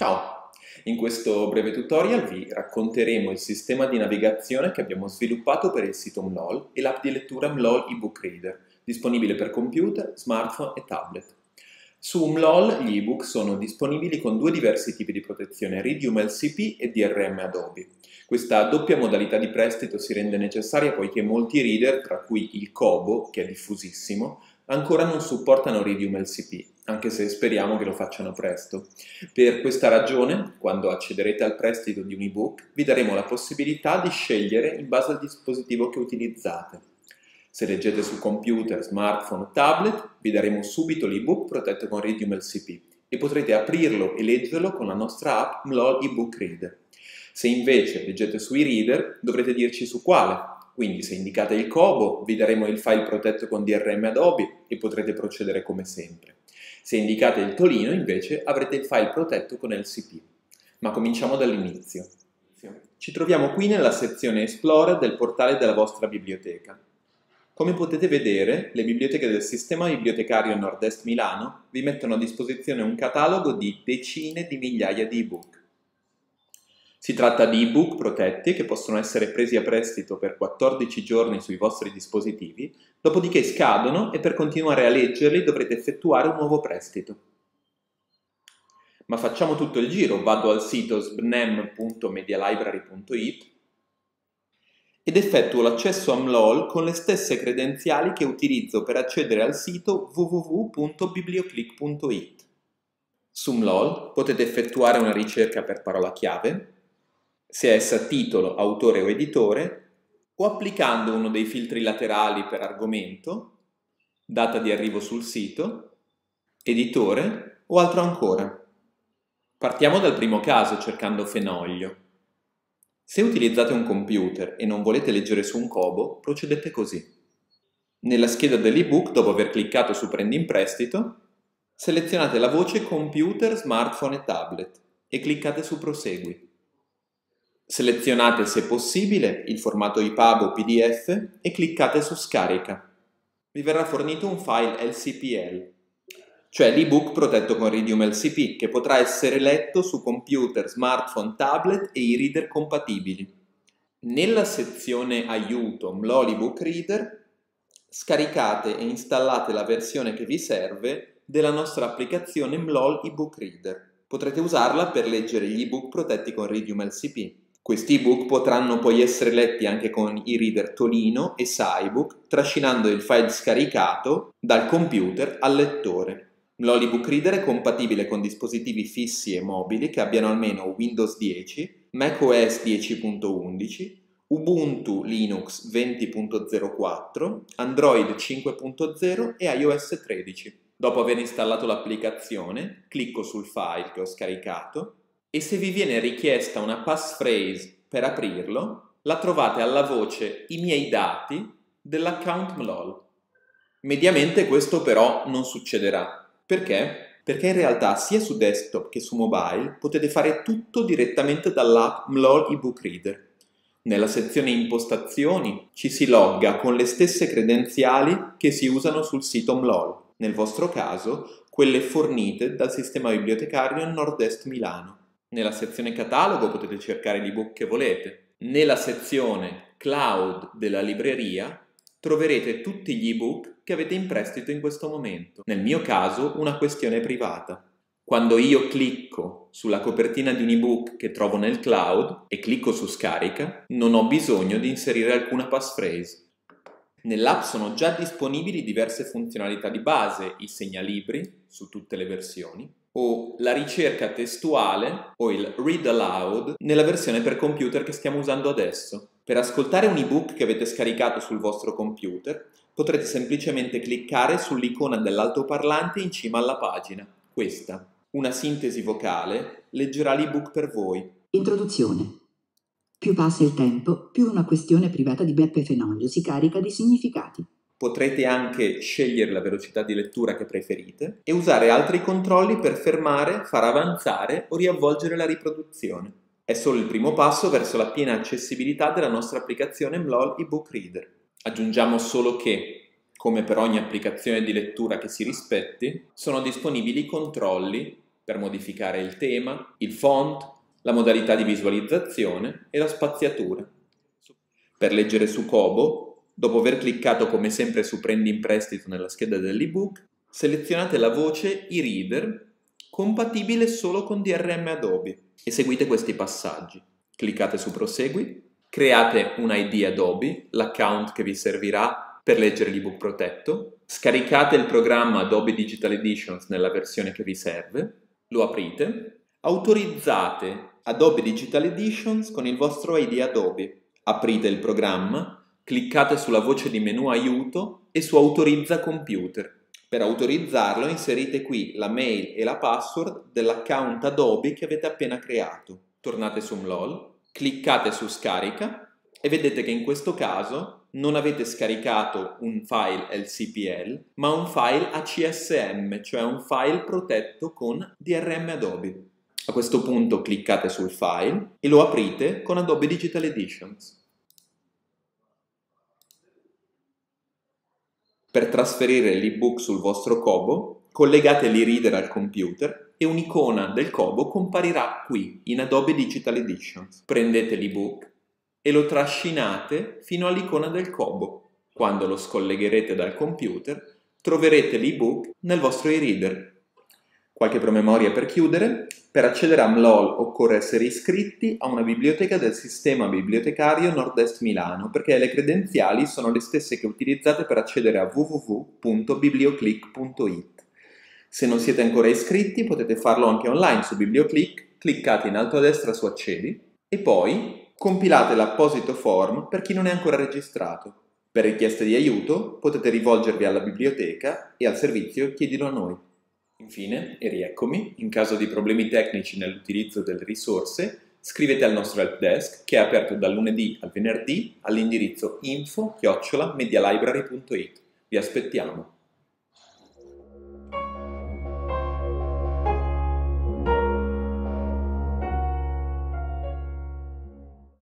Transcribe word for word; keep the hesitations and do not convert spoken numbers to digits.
Ciao! In questo breve tutorial vi racconteremo il sistema di navigazione che abbiamo sviluppato per il sito M L O L e l'app di lettura M L O L eBook Reader, disponibile per computer, smartphone e tablet. Su M L O L gli ebook sono disponibili con due diversi tipi di protezione, Readium L C P e D R M Adobe. Questa doppia modalità di prestito si rende necessaria poiché molti reader, tra cui il Kobo, che è diffusissimo, ancora non supportano Readium L C P, anche se speriamo che lo facciano presto. Per questa ragione, quando accederete al prestito di un ebook, vi daremo la possibilità di scegliere in base al dispositivo che utilizzate. Se leggete su computer, smartphone o tablet, vi daremo subito l'ebook protetto con Readium L C P e potrete aprirlo e leggerlo con la nostra app M L O L eBook Reader. Se invece leggete sui reader, dovrete dirci su quale. Quindi se indicate il Kobo, vi daremo il file protetto con D R M Adobe e potrete procedere come sempre. Se indicate il Tolino, invece, avrete il file protetto con L C P. Ma cominciamo dall'inizio. Ci troviamo qui nella sezione Explorer del portale della vostra biblioteca. Come potete vedere, le biblioteche del Sistema Bibliotecario Nord-Est Milano vi mettono a disposizione un catalogo di decine di migliaia di ebook. Si tratta di ebook protetti che possono essere presi a prestito per quattordici giorni sui vostri dispositivi, dopodiché scadono e per continuare a leggerli dovrete effettuare un nuovo prestito. Ma facciamo tutto il giro, vado al sito sbnem punto medialibrary punto it ed effettuo l'accesso a M L O L con le stesse credenziali che utilizzo per accedere al sito w w w punto biblioclick punto it. Su M L O L potete effettuare una ricerca per parola chiave, sia essa titolo, autore o editore, o applicando uno dei filtri laterali per argomento, data di arrivo sul sito, editore o altro ancora. Partiamo dal primo caso cercando Fenoglio. Se utilizzate un computer e non volete leggere su un Kobo, procedete così. Nella scheda dell'ebook, dopo aver cliccato su Prendi in prestito, selezionate la voce Computer, Smartphone e Tablet e cliccate su Prosegui. Selezionate, se possibile, il formato I P A B o P D F e cliccate su Scarica. Vi verrà fornito un file L C P L, cioè l'ebook protetto con Readium L C P, che potrà essere letto su computer, smartphone, tablet e i reader compatibili. Nella sezione Aiuto M L O L eBook Reader, scaricate e installate la versione che vi serve della nostra applicazione M L O L eBook Reader. Potrete usarla per leggere gli ebook protetti con Readium L C P. Questi ebook potranno poi essere letti anche con i reader Tolino e SciBook, trascinando il file scaricato dal computer al lettore. M L O L eBook Reader è compatibile con dispositivi fissi e mobili che abbiano almeno Windows dieci, macOS dieci punto undici, Ubuntu Linux venti punto zero quattro, Android cinque punto zero e iOS tredici. Dopo aver installato l'applicazione, clicco sul file che ho scaricato e se vi viene richiesta una passphrase per aprirlo, la trovate alla voce I miei dati dell'account M L O L. Mediamente questo però non succederà. Perché? Perché in realtà sia su desktop che su mobile potete fare tutto direttamente dall'app M L O L eBook Reader. Nella sezione Impostazioni ci si logga con le stesse credenziali che si usano sul sito M L O L, nel vostro caso quelle fornite dal Sistema Bibliotecario Nord-Est Milano. Nella sezione Catalogo potete cercare l'ebook che volete. Nella sezione Cloud della libreria troverete tutti gli ebook che avete in prestito in questo momento. Nel mio caso una questione privata. Quando io clicco sulla copertina di un ebook che trovo nel cloud e clicco su Scarica, non ho bisogno di inserire alcuna passphrase. Nell'app sono già disponibili diverse funzionalità di base, i segnalibri su tutte le versioni, o la ricerca testuale o il read aloud nella versione per computer che stiamo usando adesso. Per ascoltare un ebook che avete scaricato sul vostro computer, potrete semplicemente cliccare sull'icona dell'altoparlante in cima alla pagina. Questa. Una sintesi vocale leggerà l'ebook per voi. Introduzione. Più passa il tempo, più una questione privata di Beppe Fenoglio si carica di significati. Potrete anche scegliere la velocità di lettura che preferite e usare altri controlli per fermare, far avanzare o riavvolgere la riproduzione. È solo il primo passo verso la piena accessibilità della nostra applicazione M L O L eBook Reader. Aggiungiamo solo che, come per ogni applicazione di lettura che si rispetti, sono disponibili controlli per modificare il tema, il font, la modalità di visualizzazione e la spaziatura. Per leggere su Kobo, dopo aver cliccato come sempre su Prendi in prestito nella scheda dell'ebook, selezionate la voce e-reader compatibile solo con D R M Adobe e seguite questi passaggi. Cliccate su Prosegui, create un I D Adobe, l'account che vi servirà per leggere l'ebook protetto, scaricate il programma Adobe Digital Editions nella versione che vi serve, lo aprite, autorizzate Adobe Digital Editions con il vostro I D Adobe, aprite il programma, cliccate sulla voce di menu Aiuto e su Autorizza Computer. Per autorizzarlo inserite qui la mail e la password dell'account Adobe che avete appena creato. Tornate su Mlol, cliccate su Scarica e vedete che in questo caso non avete scaricato un file L C P L, ma un file A C S M, cioè un file protetto con D R M Adobe. A questo punto cliccate sul file e lo aprite con Adobe Digital Editions. Per trasferire l'ebook sul vostro Kobo, collegate l'e-reader al computer e un'icona del Kobo comparirà qui in Adobe Digital Editions. Prendete l'ebook e lo trascinate fino all'icona del Kobo. Quando lo scollegherete dal computer, troverete l'ebook nel vostro e-reader. Qualche promemoria per chiudere. Per accedere a Mlol occorre essere iscritti a una biblioteca del sistema bibliotecario Nord-Est Milano, perché le credenziali sono le stesse che utilizzate per accedere a w w w punto biblioclick punto i t. Se non siete ancora iscritti potete farlo anche online su Biblioclick, cliccate in alto a destra su Accedi e poi compilate l'apposito form per chi non è ancora registrato. Per richieste di aiuto potete rivolgervi alla biblioteca e al servizio Chiedilo a noi. Infine, e rieccomi, in caso di problemi tecnici nell'utilizzo delle risorse, scrivete al nostro helpdesk che è aperto dal lunedì al venerdì all'indirizzo info chiocciola medialibrary punto i t. Vi aspettiamo!